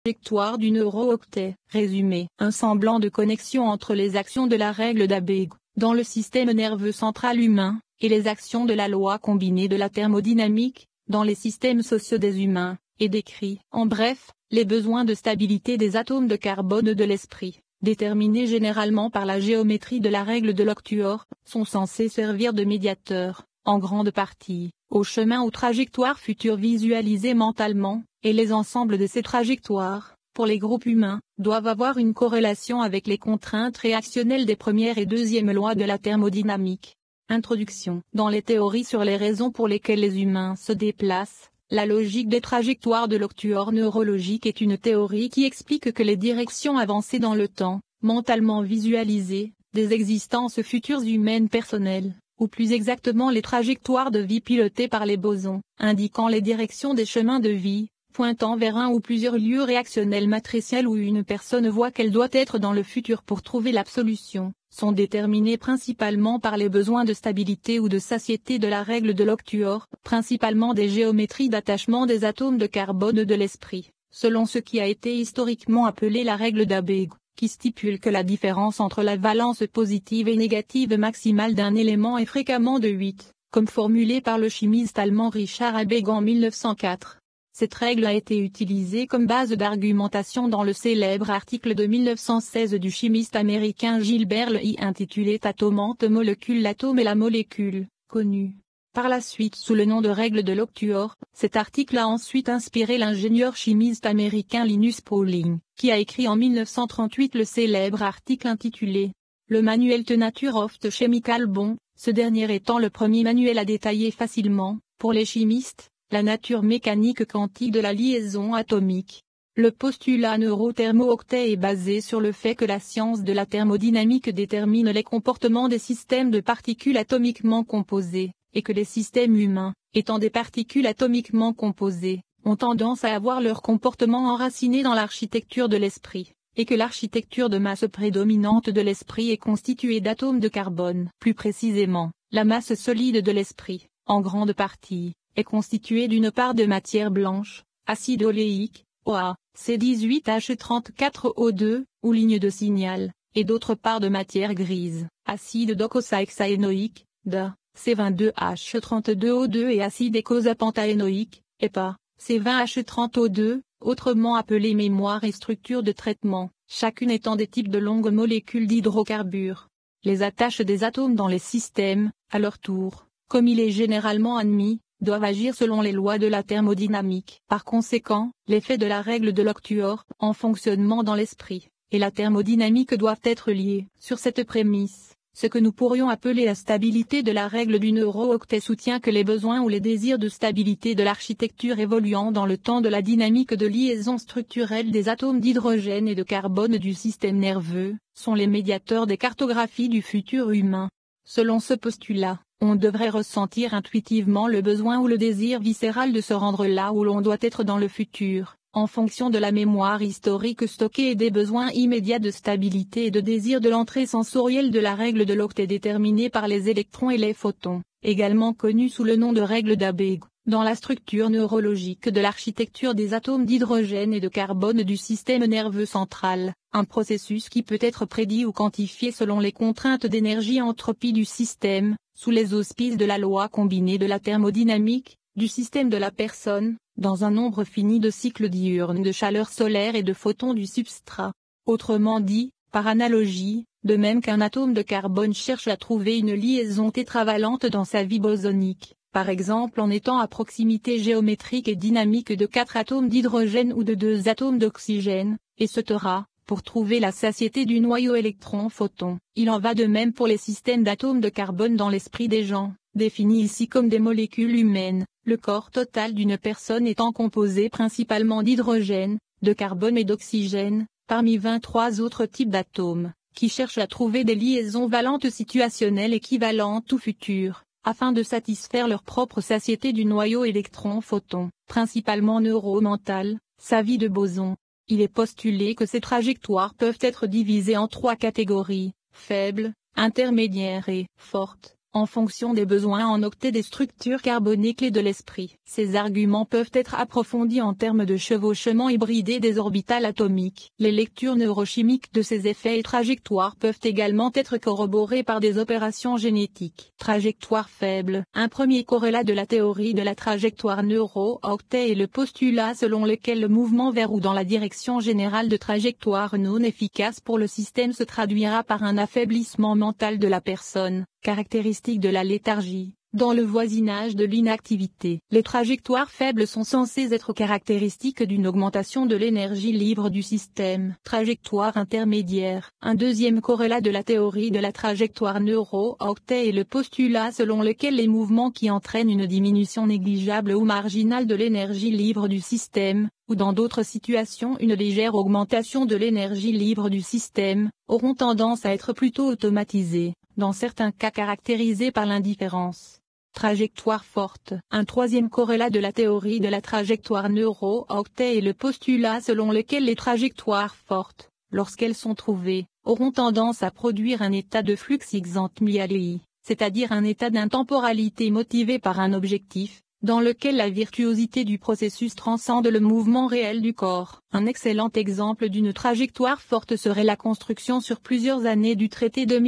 trajectoire du neurooctet. Résumé. Un semblant de connexion entre les actions de la règle d'Abegg, dans le système nerveux central humain, et les actions de la loi combinée de la thermodynamique, dans les systèmes sociaux des humains, est décrit. En bref, les besoins de stabilité des atomes de carbone de l'esprit, déterminés généralement par la géométrie de la règle de l'octuor, sont censés servir de médiateurs, en grande partie, au chemin ou trajectoires futures visualisées mentalement, et les ensembles de ces trajectoires, pour les groupes humains, doivent avoir une corrélation avec les contraintes réactionnelles des premières et deuxièmes lois de la thermodynamique. Introduction. Dans les théories sur les raisons pour lesquelles les humains se déplacent, la logique des trajectoires de l'octuor neurologique est une théorie qui explique que les directions avancées dans le temps, mentalement visualisées, des existences futures humaines personnelles, ou plus exactement les trajectoires de vie pilotées par les bosons, indiquant les directions des chemins de vie, pointant vers un ou plusieurs lieux réactionnels matriciels où une personne voit qu'elle doit être dans le futur pour trouver l'absolution, sont déterminés principalement par les besoins de stabilité ou de satiété de la règle de l'octuor, principalement des géométries d'attachement des atomes de carbone de l'esprit, selon ce qui a été historiquement appelé la règle d'Abegg, qui stipule que la différence entre la valence positive et négative maximale d'un élément est fréquemment de 8, comme formulé par le chimiste allemand Richard Abegg en 1904. Cette règle a été utilisée comme base d'argumentation dans le célèbre article de 1916 du chimiste américain Gilbert Leigh intitulé Atomente molécule. L'atome et la molécule, connu par la suite sous le nom de règle de l'octuor. Cet article a ensuite inspiré l'ingénieur chimiste américain Linus Pauling, qui a écrit en 1938 le célèbre article intitulé Le Manuel de Nature of the Chemical Bond, ce dernier étant le premier manuel à détailler facilement, pour les chimistes, la nature mécanique quantique de la liaison atomique. Le postulat neurothermo-octet est basé sur le fait que la science de la thermodynamique détermine les comportements des systèmes de particules atomiquement composées, et que les systèmes humains, étant des particules atomiquement composées, ont tendance à avoir leur comportement enraciné dans l'architecture de l'esprit, et que l'architecture de masse prédominante de l'esprit est constituée d'atomes de carbone. Plus précisément, la masse solide de l'esprit, en grande partie, est constituée d'une part de matière blanche, acide oléique, OA, C18H34O2, ou ligne de signal, et d'autre part de matière grise, acide docosahexaénoïque, DA, C22H32O2 et acide écosapentaénoïque, EPA, C20H30O2, autrement appelée mémoire et structure de traitement, chacune étant des types de longues molécules d'hydrocarbures. Les attaches des atomes dans les systèmes, à leur tour, comme il est généralement admis, doivent agir selon les lois de la thermodynamique. Par conséquent, l'effet de la règle de l'octuor, en fonctionnement dans l'esprit, et la thermodynamique doivent être liés. Sur cette prémisse, ce que nous pourrions appeler la stabilité de la règle du neurooctet soutient que les besoins ou les désirs de stabilité de l'architecture évoluant dans le temps de la dynamique de liaison structurelle des atomes d'hydrogène et de carbone du système nerveux, sont les médiateurs des cartographies du futur humain. Selon ce postulat, on devrait ressentir intuitivement le besoin ou le désir viscéral de se rendre là où l'on doit être dans le futur, en fonction de la mémoire historique stockée et des besoins immédiats de stabilité et de désir de l'entrée sensorielle de la règle de l'octet déterminée par les électrons et les photons, également connue sous le nom de règle d'Abegg, dans la structure neurologique de l'architecture des atomes d'hydrogène et de carbone du système nerveux central, un processus qui peut être prédit ou quantifié selon les contraintes d'énergie-entropie du système, sous les auspices de la loi combinée de la thermodynamique, du système de la personne, dans un nombre fini de cycles diurnes de chaleur solaire et de photons du substrat. Autrement dit, par analogie, de même qu'un atome de carbone cherche à trouver une liaison tétravalente dans sa vie bosonique, par exemple en étant à proximité géométrique et dynamique de 4 atomes d'hydrogène ou de 2 atomes d'oxygène, etc., pour trouver la satiété du noyau électron-photon. Il en va de même pour les systèmes d'atomes de carbone dans l'esprit des gens, définis ici comme des molécules humaines, le corps total d'une personne étant composé principalement d'hydrogène, de carbone et d'oxygène, parmi 23 autres types d'atomes, qui cherchent à trouver des liaisons valentes situationnelles équivalentes ou futures, afin de satisfaire leur propre satiété du noyau électron-photon, principalement neuromental, sa vie de boson. Il est postulé que ces trajectoires peuvent être divisées en 3 catégories, faibles, intermédiaires et fortes, en fonction des besoins en octets des structures carbonées clés de l'esprit. Ces arguments peuvent être approfondis en termes de chevauchement hybridé des orbitales atomiques. Les lectures neurochimiques de ces effets et trajectoires peuvent également être corroborées par des opérations génétiques. Trajectoire faible. Un premier corrélat de la théorie de la trajectoire neuro-octet est le postulat selon lequel le mouvement vers ou dans la direction générale de trajectoire non efficace pour le système se traduira par un affaiblissement mental de la personne, caractéristique de la léthargie, dans le voisinage de l'inactivité. Les trajectoires faibles sont censées être caractéristiques d'une augmentation de l'énergie libre du système. Trajectoire intermédiaire. Un deuxième corrélat de la théorie de la trajectoire neuro-octet est le postulat selon lequel les mouvements qui entraînent une diminution négligeable ou marginale de l'énergie libre du système, ou dans d'autres situations une légère augmentation de l'énergie libre du système, auront tendance à être plutôt automatisés, dans certains cas caractérisés par l'indifférence. Trajectoire forte. Un troisième corrélat de la théorie de la trajectoire neuro-octet est le postulat selon lequel les trajectoires fortes, lorsqu'elles sont trouvées, auront tendance à produire un état de flux exantmialei, c'est-à-dire un état d'intemporalité motivé par un objectif, dans lequel la virtuosité du processus transcende le mouvement réel du corps. Un excellent exemple d'une trajectoire forte serait la construction sur plusieurs années du traité de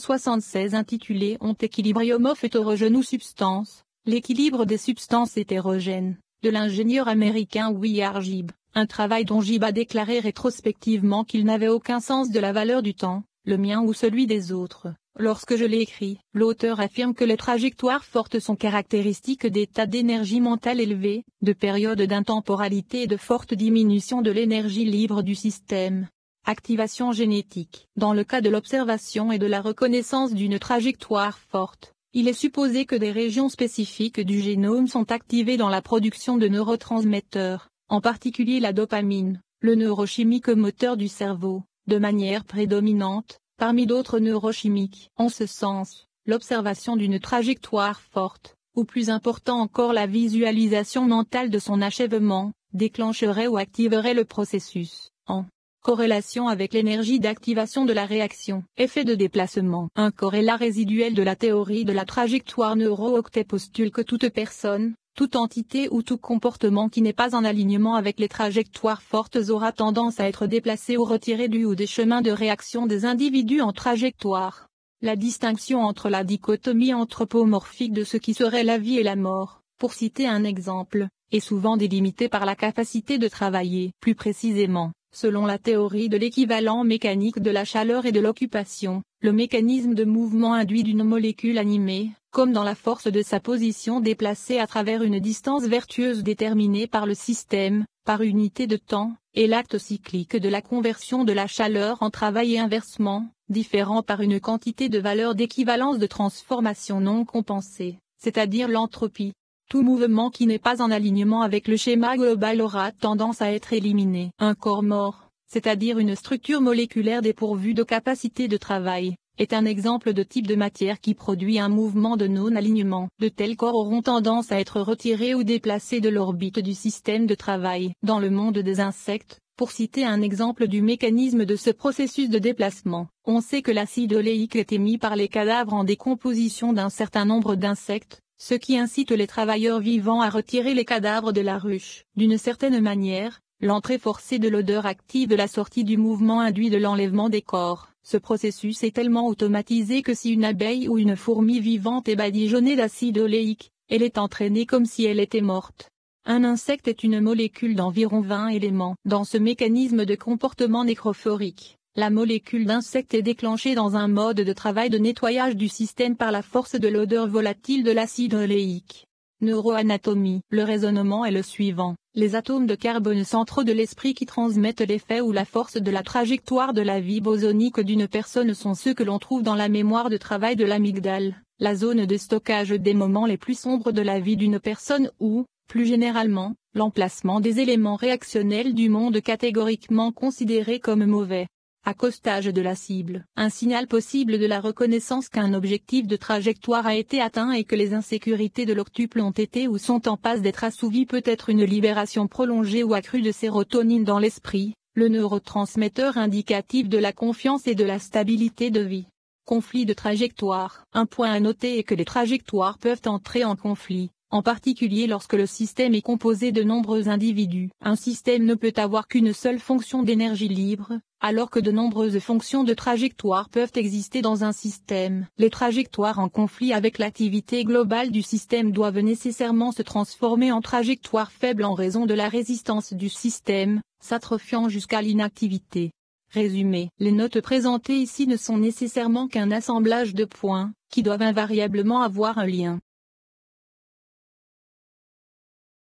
1876 intitulé Ont equilibrium of heterogeneous substances, l'équilibre des substances hétérogènes, de l'ingénieur américain William Gibbs, un travail dont Gibbs a déclaré rétrospectivement qu'il n'avait aucun sens de la valeur du temps, le mien ou celui des autres. Lorsque je l'ai écrit, l'auteur affirme que les trajectoires fortes sont caractéristiques d'états d'énergie mentale élevés, de périodes d'intemporalité et de forte diminution de l'énergie libre du système. Activation génétique. Dans le cas de l'observation et de la reconnaissance d'une trajectoire forte, il est supposé que des régions spécifiques du génome sont activées dans la production de neurotransmetteurs, en particulier la dopamine, le neurochimique moteur du cerveau, de manière prédominante, parmi d'autres neurochimiques. En ce sens, l'observation d'une trajectoire forte, ou plus important encore la visualisation mentale de son achèvement, déclencherait ou activerait le processus, en corrélation avec l'énergie d'activation de la réaction. Effet de déplacement. Un corrélat résiduel de la théorie de la trajectoire neuro-octet postule que toute personne, toute entité ou tout comportement qui n'est pas en alignement avec les trajectoires fortes aura tendance à être déplacé ou retiré du ou des chemins de réaction des individus en trajectoire. La distinction entre la dichotomie anthropomorphique de ce qui serait la vie et la mort, pour citer un exemple, est souvent délimitée par la capacité de travailler. Plus précisément, selon la théorie de l'équivalent mécanique de la chaleur et de l'occupation, le mécanisme de mouvement induit d'une molécule animée, comme dans la force de sa position déplacée à travers une distance vertueuse déterminée par le système, par unité de temps, et l'acte cyclique de la conversion de la chaleur en travail et inversement, différent par une quantité de valeur d'équivalence de transformation non compensée, c'est-à-dire l'entropie. Tout mouvement qui n'est pas en alignement avec le schéma global aura tendance à être éliminé. Un corps mort, c'est-à-dire une structure moléculaire dépourvue de capacité de travail, est un exemple de type de matière qui produit un mouvement de non-alignement. De tels corps auront tendance à être retirés ou déplacés de l'orbite du système de travail. Dans le monde des insectes, pour citer un exemple du mécanisme de ce processus de déplacement, on sait que l'acide oléique est émis par les cadavres en décomposition d'un certain nombre d'insectes, ce qui incite les travailleurs vivants à retirer les cadavres de la ruche. D'une certaine manière, l'entrée forcée de l'odeur active de la sortie du mouvement induit de l'enlèvement des corps. Ce processus est tellement automatisé que si une abeille ou une fourmi vivante est badigeonnée d'acide oléique, elle est entraînée comme si elle était morte. Un insecte est une molécule d'environ 20 éléments. Dans ce mécanisme de comportement nécrophorique, la molécule d'insecte est déclenchée dans un mode de travail de nettoyage du système par la force de l'odeur volatile de l'acide oléique. Neuroanatomie. Le raisonnement est le suivant. Les atomes de carbone centraux de l'esprit qui transmettent l'effet ou la force de la trajectoire de la vie bosonique d'une personne sont ceux que l'on trouve dans la mémoire de travail de l'amygdale, la zone de stockage des moments les plus sombres de la vie d'une personne ou, plus généralement, l'emplacement des éléments réactionnels du monde catégoriquement considérés comme mauvais. Accostage de la cible. Un signal possible de la reconnaissance qu'un objectif de trajectoire a été atteint et que les insécurités de l'octuple ont été ou sont en passe d'être assouvies peut être une libération prolongée ou accrue de sérotonine dans l'esprit, le neurotransmetteur indicatif de la confiance et de la stabilité de vie. Conflit de trajectoire. Un point à noter est que les trajectoires peuvent entrer en conflit, en particulier lorsque le système est composé de nombreux individus. Un système ne peut avoir qu'une seule fonction d'énergie libre, alors que de nombreuses fonctions de trajectoire peuvent exister dans un système. Les trajectoires en conflit avec l'activité globale du système doivent nécessairement se transformer en trajectoires faibles en raison de la résistance du système, s'atrophiant jusqu'à l'inactivité. Résumé. Les notes présentées ici ne sont nécessairement qu'un assemblage de points, qui doivent invariablement avoir un lien.